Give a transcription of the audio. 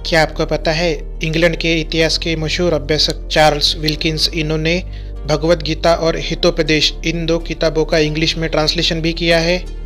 क्या आपको पता है इंग्लैंड के इतिहास के मशहूर अभ्यासक चार्ल्स विल्किंस इन्होंने भगवद गीता और हितोपदेश इन दो किताबों का इंग्लिश में ट्रांसलेशन भी किया है।